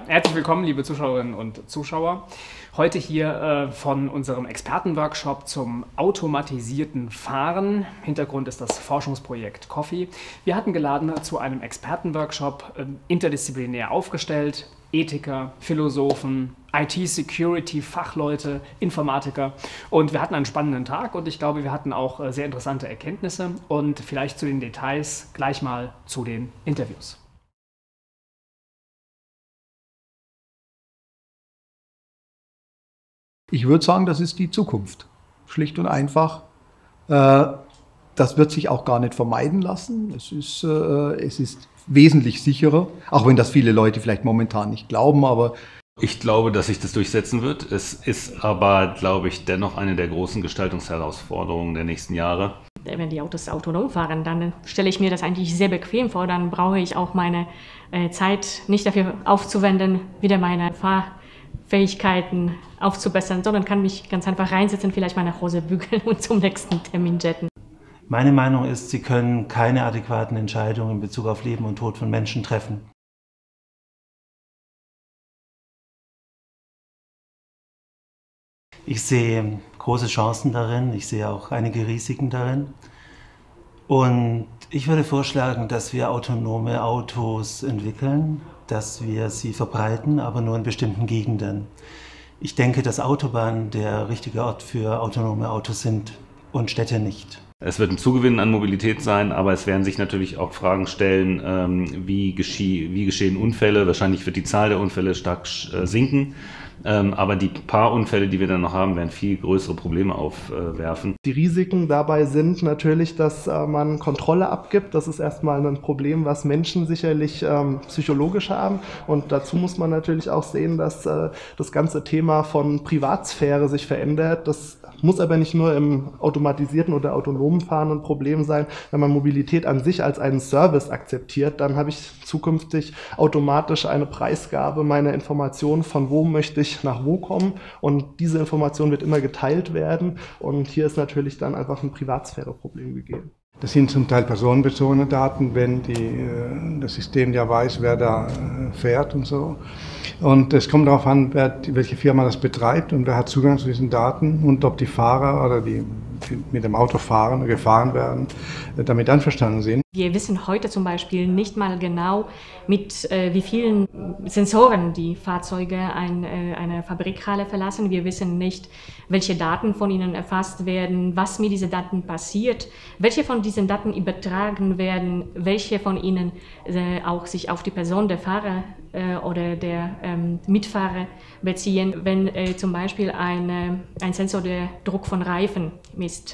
Herzlich willkommen, liebe Zuschauerinnen und Zuschauer. Heute hier von unserem Expertenworkshop zum automatisierten Fahren. Hintergrund ist das Forschungsprojekt Coffee. Wir hatten geladen zu einem Expertenworkshop, interdisziplinär aufgestellt, Ethiker, Philosophen, IT-Security-Fachleute, Informatiker. Und wir hatten einen spannenden Tag und ich glaube, wir hatten auch sehr interessante Erkenntnisse. Und vielleicht zu den Details gleich mal zu den Interviews. Ich würde sagen, das ist die Zukunft. Schlicht und einfach. Das wird sich auch gar nicht vermeiden lassen. Es ist wesentlich sicherer, auch wenn das viele Leute vielleicht momentan nicht glauben, aber ich glaube, dass sich das durchsetzen wird. Es ist aber, glaube ich, dennoch eine der großen Gestaltungsherausforderungen der nächsten Jahre. Wenn die Autos autonom fahren, dann stelle ich mir das eigentlich sehr bequem vor. Dann brauche ich auch meine Zeit nicht dafür aufzuwenden, wieder meine Fahrfähigkeiten aufzubessern, sondern kann mich ganz einfach reinsetzen, vielleicht meine Hose bügeln und zum nächsten Termin jetten. Meine Meinung ist, Sie können keine adäquaten Entscheidungen in Bezug auf Leben und Tod von Menschen treffen. Ich sehe große Chancen darin, ich sehe auch einige Risiken darin. Und ich würde vorschlagen, dass wir autonome Autos entwickeln, dass wir sie verbreiten, aber nur in bestimmten Gegenden. Ich denke, dass Autobahnen der richtige Ort für autonome Autos sind und Städte nicht. Es wird ein Zugewinn an Mobilität sein, aber es werden sich natürlich auch Fragen stellen, wie geschehen Unfälle. Wahrscheinlich wird die Zahl der Unfälle stark sinken. Aber die paar Unfälle, die wir dann noch haben, werden viel größere Probleme aufwerfen. Die Risiken dabei sind natürlich, dass man Kontrolle abgibt. Das ist erstmal ein Problem, was Menschen sicherlich psychologisch haben. Und dazu muss man natürlich auch sehen, dass das ganze Thema von Privatsphäre sich verändert. Das muss aber nicht nur im automatisierten oder autonomen Fahren ein Problem sein. Wenn man Mobilität an sich als einen Service akzeptiert, dann habe ich zukünftig automatisch eine Preisgabe meiner Informationen, von wo möchte ich nach wo kommen. Und diese Information wird immer geteilt werden. Und hier ist natürlich dann einfach ein Privatsphäre-Problem gegeben. das sind zum Teil personenbezogene Daten, wenn das System ja weiß, wer da fährt und so. Und es kommt darauf an, welche Firma das betreibt und wer hat Zugang zu diesen Daten und ob die Fahrer oder die mit dem Auto fahren oder gefahren werden, damit einverstanden sind. Wir wissen heute zum Beispiel nicht mal genau, mit wie vielen Sensoren die Fahrzeuge eine Fabrikhalle verlassen. Wir wissen nicht, welche Daten von ihnen erfasst werden, was mit diesen Daten passiert, welche von diesen Daten übertragen werden, welche von ihnen auch sich auf die Person der Fahrer oder der Mitfahrer beziehen. Wenn zum Beispiel ein Sensor der Druck von Reifen misst,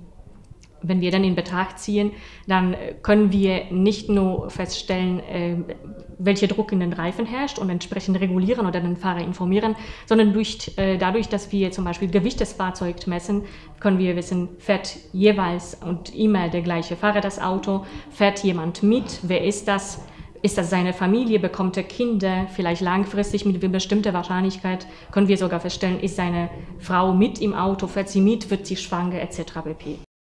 wenn wir dann in Betracht ziehen, dann können wir nicht nur feststellen, welcher Druck in den Reifen herrscht und entsprechend regulieren oder den Fahrer informieren, sondern dadurch, dass wir zum Beispiel Gewicht des Fahrzeugs messen, können wir wissen, fährt jeweils und immer der gleiche Fahrer das Auto, fährt jemand mit, wer ist das? Ist das seine Familie, bekommt er Kinder, vielleicht langfristig mit bestimmter Wahrscheinlichkeit, können wir sogar feststellen, ist seine Frau mit im Auto, fährt sie mit, wird sie schwanger, etc. pp.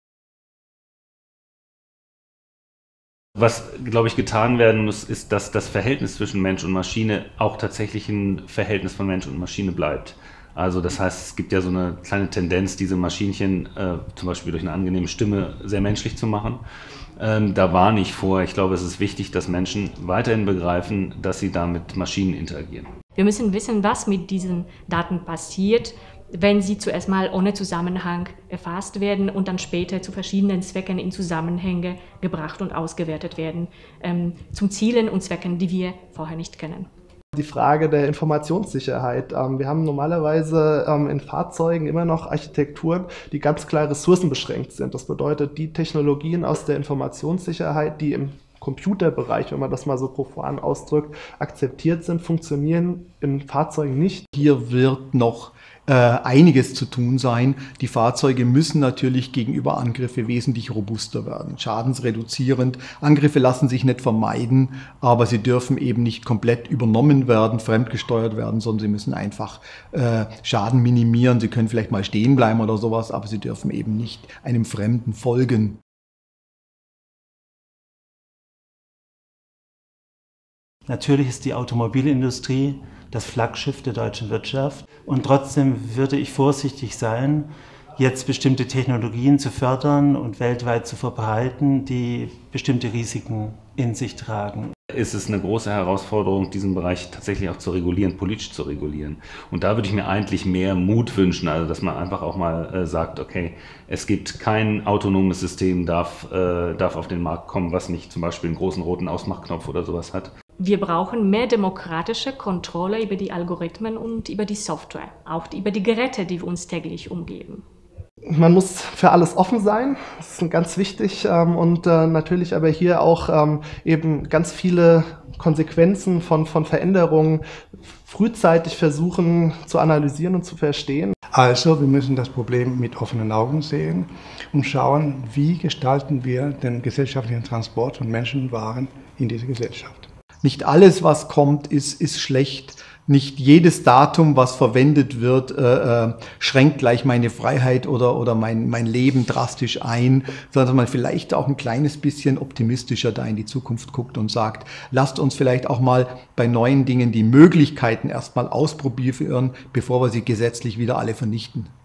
Was, glaube ich, getan werden muss, ist, dass das Verhältnis zwischen Mensch und Maschine auch tatsächlich ein Verhältnis von Mensch und Maschine bleibt. Also das heißt, es gibt ja so eine kleine Tendenz, diese Maschinchen zum Beispiel durch eine angenehme Stimme sehr menschlich zu machen. Da warne ich vor. Ich glaube, es ist wichtig, dass Menschen weiterhin begreifen, dass sie da mit Maschinen interagieren. Wir müssen wissen, was mit diesen Daten passiert, wenn sie zuerst mal ohne Zusammenhang erfasst werden und dann später zu verschiedenen Zwecken in Zusammenhänge gebracht und ausgewertet werden, zum Zielen und Zwecken, die wir vorher nicht kennen. Die Frage der Informationssicherheit. Wir haben normalerweise in Fahrzeugen immer noch Architekturen, die ganz klar ressourcenbeschränkt sind. Das bedeutet, die Technologien aus der Informationssicherheit, die im Computerbereich, wenn man das mal so profan ausdrückt, akzeptiert sind, funktionieren in Fahrzeugen nicht. Hier wird noch einiges zu tun sein. Die Fahrzeuge müssen natürlich gegenüber Angriffe wesentlich robuster werden, schadensreduzierend. Angriffe lassen sich nicht vermeiden, aber sie dürfen eben nicht komplett übernommen werden, fremdgesteuert werden, sondern sie müssen einfach Schaden minimieren. Sie können vielleicht mal stehen bleiben oder sowas, aber sie dürfen eben nicht einem Fremden folgen. Natürlich ist die Automobilindustrie das Flaggschiff der deutschen Wirtschaft und trotzdem würde ich vorsichtig sein, jetzt bestimmte Technologien zu fördern und weltweit zu verbreiten, die bestimmte Risiken in sich tragen. Ist es eine große Herausforderung, diesen Bereich tatsächlich auch zu regulieren, politisch zu regulieren. Und da würde ich mir eigentlich mehr Mut wünschen, also dass man einfach auch mal sagt, okay, es gibt kein autonomes System, darf auf den Markt kommen, was nicht zum Beispiel einen großen roten Ausmachknopf oder sowas hat. Wir brauchen mehr demokratische Kontrolle über die Algorithmen und über die Software, auch über die Geräte, die uns täglich umgeben. Man muss für alles offen sein, das ist ganz wichtig und natürlich aber hier auch eben ganz viele Konsequenzen von Veränderungen frühzeitig versuchen zu analysieren und zu verstehen. Also wir müssen das Problem mit offenen Augen sehen und schauen, wie gestalten wir den gesellschaftlichen Transport von Menschen und Waren in dieser Gesellschaft. Nicht alles, was kommt, ist schlecht. Nicht jedes Datum, was verwendet wird, schränkt gleich meine Freiheit oder mein Leben drastisch ein, sondern dass man vielleicht auch ein kleines bisschen optimistischer da in die Zukunft guckt und sagt, lasst uns vielleicht auch mal bei neuen Dingen die Möglichkeiten erstmal ausprobieren, bevor wir sie gesetzlich wieder alle vernichten.